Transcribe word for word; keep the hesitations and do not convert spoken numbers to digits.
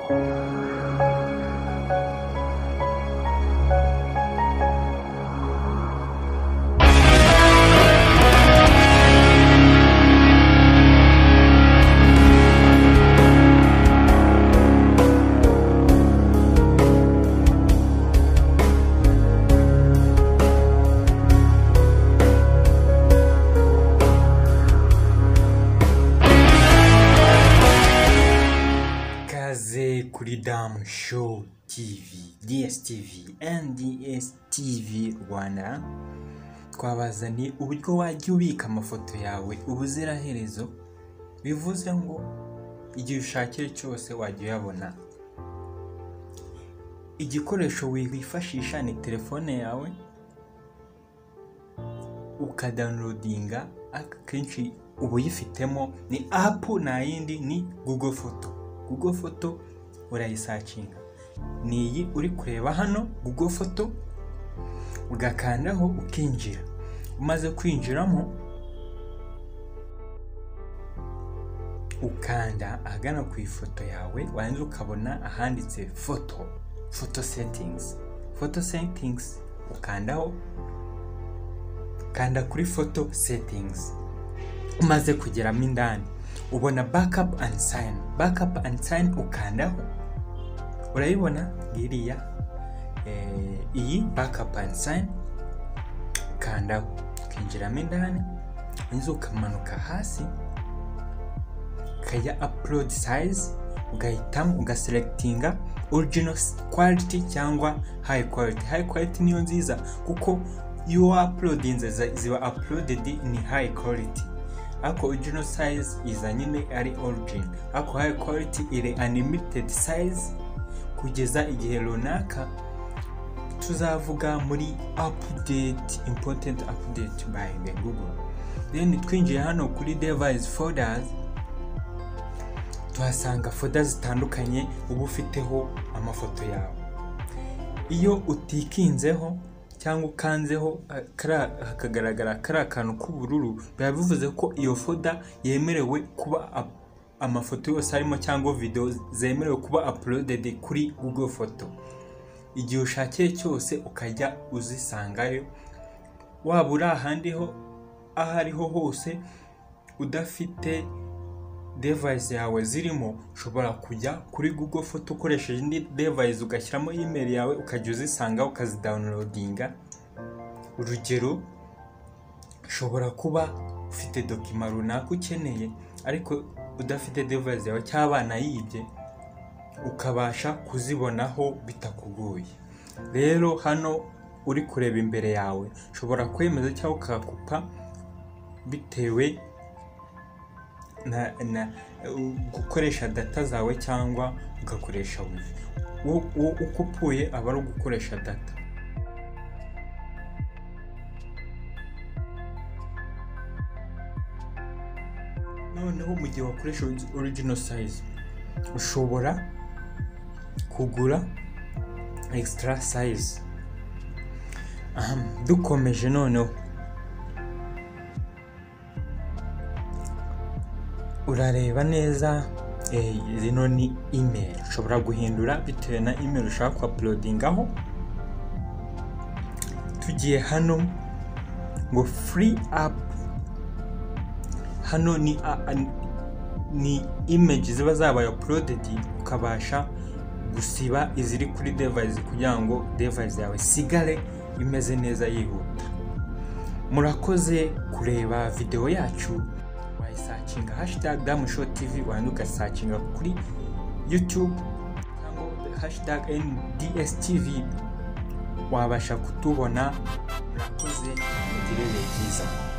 Kuri Dam Show T V, D S T V and D S T V Rwanda twabazaniye uburyo wajya ubika amafoto yawe ubuziraherezo, bivuze ngo igihe ushakire cyose wajya uyabona. Igikoresho wifashisha ni telefone yawe, ukadownloadinga akenshi ubu uyifitemo ni app na yindi ni Google Photo. Google Photo urayisacinga, ni iyi uri kureba hano Google Photo, ugakandaho ukinjira. Umaze kwinjiramo ukanda ahagana ku ifoto yawe, wanze ukabona ahanditse photo photo settings photo settings ukandaho, kanda kuri photo settings. Umaze kugeramo indani ubona backup and sign backup and sign ukandaho, urayibona ngiriya eh iyi backup and sign, kanda ukinjiramo indani, inzo ukamanuka hasi kaya upload size, ugahitamo ugaselectinga original quality cyangwa high quality. High quality niyo nziza kuko you uploading ziba uploaded in high quality, ako original size iza nyine ari origin, ako high quality ire unlimited size kugeza igihe runaka tuzavuga muri update, important update by the Google. Then twinjiye hano kuri device folders, tuhasanga folders zitandukanye ubu ufiteho amafoto yawe. Iyo utikinzeho cyangwa ukanzeho hakagaragara kara kantu k'ubururu, biba bivuze ko iyo folder yemerewe kuba amafoto yose arimo cyangwa video zemerewe kuba uploaded kuri Google Photo. Igihe ushakiye cyose ukajya uzisangayo, waba uri ahandi ho ahariho hose udafite device yawe zirimo, ushobora kujya kuri Google Photo ukoresheje indi device ugashyiramo email yawe ukajya uzisanga ukazidownloadinga. Urugero, ushobora kuba ufite document runaka ukeneye ariko udafite device yawe cyabana yibye, ukabasha kuzibonaho bitakugoye. Rero hano uri kureba imbere yawe ushobora kwemeza cyangwa ukakupa bitewe na, na gukoresha data zawe cyangwa ugakoresha wifi. Ukupuye aba ari gukoresha data. Noneho mu gihe wakoresha original size ushobora kugura extra size. Aha dukomeje noneho urareba neza, eh zino ni email ushobora guhindura bitewe na email ushaka uploadingaho. Tugiye hano ngo free up, hano ni uh, ni image ziba zabaye uploaded, ukabasha gusiba iziri kuri device kugira ngo device yawe sigare imeze neza yihuta. Murakoze kureba video yacu, wayisacinga hashtag Dam Show T V, wanduka sacinga kuri YouTube cyangwa hashtag N D S T V, wabasha kutubona. Murakoze, mugirire byiza.